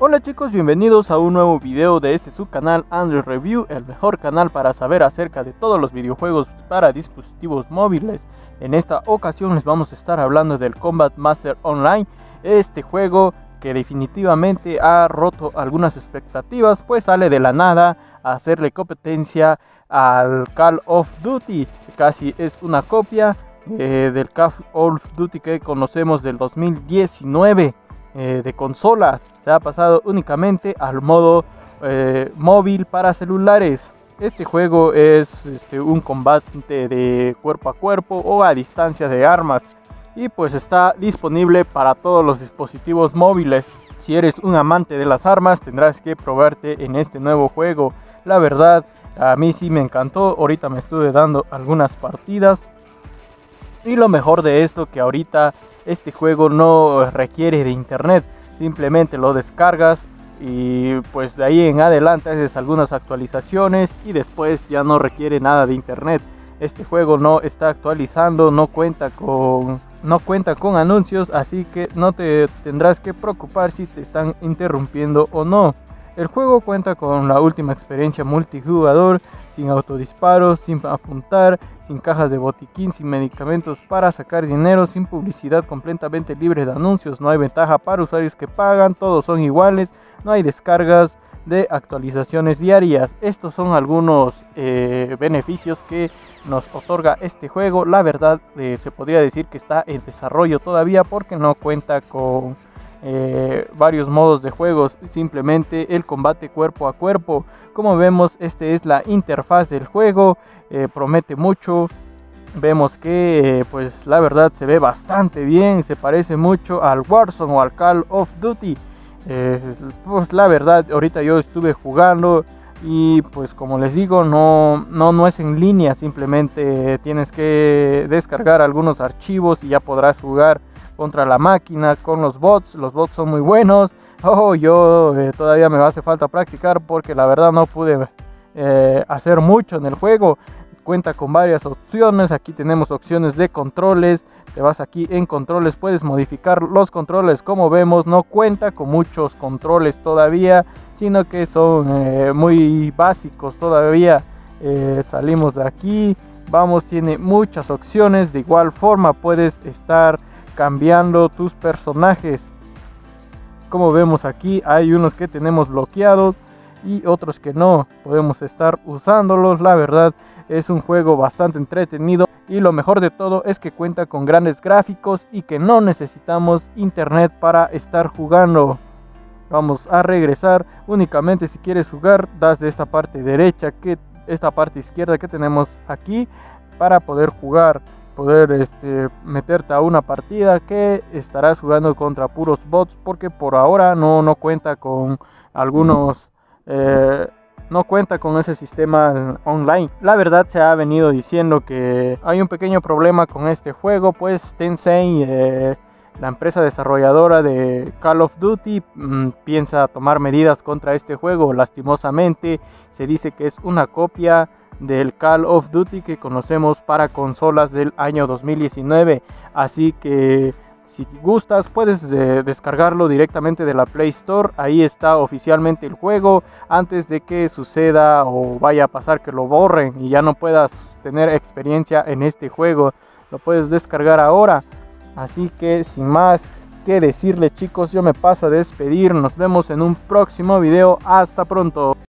Hola chicos, bienvenidos a un nuevo video de este subcanal Android Review, el mejor canal para saber acerca de todos los videojuegos para dispositivos móviles. En esta ocasión les vamos a estar hablando del Combat Master Online, este juego que definitivamente ha roto algunas expectativas, pues sale de la nada a hacerle competencia al Call of Duty. Casi es una copia del Call of Duty que conocemos del 2019 de consola. Se ha pasado únicamente al modo móvil para celulares. Este juego es un combate de cuerpo a cuerpo o a distancia de armas, y pues está disponible para todos los dispositivos móviles. Si eres un amante de las armas, tendrás que probarte en este nuevo juego. La verdad, a mí sí me encantó. Ahorita me estuve dando algunas partidas, y lo mejor de esto que ahorita este juego no requiere de internet, simplemente lo descargas y pues de ahí en adelante haces algunas actualizaciones y después ya no requiere nada de internet. Este juego no está actualizando, no cuenta con anuncios, así que no te tendrás que preocupar si te están interrumpiendo o no. El juego cuenta con la última experiencia multijugador, sin autodisparos, sin apuntar, sin cajas de botiquín, sin medicamentos para sacar dinero, sin publicidad, completamente libre de anuncios. No hay ventaja para usuarios que pagan, todos son iguales, no hay descargas de actualizaciones diarias. Estos son algunos beneficios que nos otorga este juego. La verdad, se podría decir que está en desarrollo todavía porque no cuenta con varios modos de juegos, simplemente el combate cuerpo a cuerpo. Como vemos, es la interfaz del juego, promete mucho. Vemos que pues la verdad se ve bastante bien, se parece mucho al Warzone o al Call of Duty. Pues la verdad, ahorita yo estuve jugando y pues como les digo, no es en línea, simplemente tienes que descargar algunos archivos y ya podrás jugar contra la máquina con los bots. Los bots son muy buenos. Yo todavía me hace falta practicar porque la verdad no pude hacer mucho en el juego. Cuenta con varias opciones. Aquí tenemos opciones de controles. Te vas aquí en controles, puedes modificar los controles. Como vemos, no cuenta con muchos controles todavía, sino que son muy básicos todavía. Salimos de aquí, vamos, tiene muchas opciones. De igual forma puedes estar cambiando tus personajes. Como vemos aquí, hay unos que tenemos bloqueados y otros que no podemos estar usándolos. La verdad, es un juego bastante entretenido, y lo mejor de todo es que cuenta con grandes gráficos y que no necesitamos internet para estar jugando. Vamos a regresar. Únicamente si quieres jugar, das de esta parte derecha, que esta parte izquierda que tenemos aquí, para poder jugar, poder meterte a una partida que estarás jugando contra puros bots, porque por ahora no cuenta con algunos no cuenta con ese sistema online. La verdad, se ha venido diciendo que hay un pequeño problema con este juego, pues Tencent, la empresa desarrolladora de Call of Duty, piensa tomar medidas contra este juego. Lastimosamente se dice que es una copia del Call of Duty que conocemos para consolas del año 2019, así que si gustas puedes descargarlo directamente de la Play Store. Ahí está oficialmente el juego, antes de que suceda o vaya a pasar que lo borren y ya no puedas tener experiencia en este juego. Lo puedes descargar ahora. Así que sin más que decirle, chicos, yo me paso a despedir. Nos vemos en un próximo video. Hasta pronto.